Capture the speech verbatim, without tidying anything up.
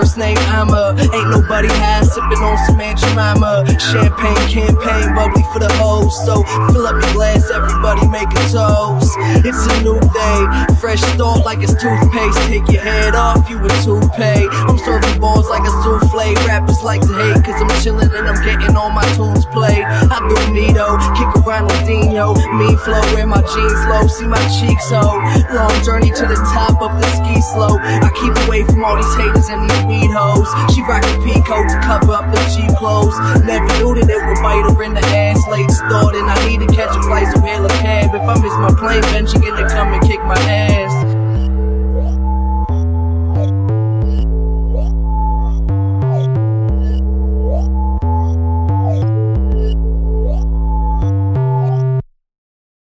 first name I'ma. Ain't nobody high, sipping on some Aunt Jemima. Champagne campaign, bubbly for the hoes. So fill up your glass, everybody make a toast. It's a new day, fresh start like it's toothpaste. Take your head off, you a toupee. I'm serving balls like a souffle. Rappers like to hate, cause I'm chillin' and I'm getting all my tunes played. I do Nito, kick a Ronaldinho. Mean flow, wear my jeans low, see my cheeks ho. Long journey to the top of the ski slope. I keep away from all these haters and these weed hoes. She rockin' peacoat to cover up the cheap clothes. Never knew that it would bite her in the ass. Late start and I need to catch a flight, so hail a cab. If I miss my plane, then she gonna come and kick my ass.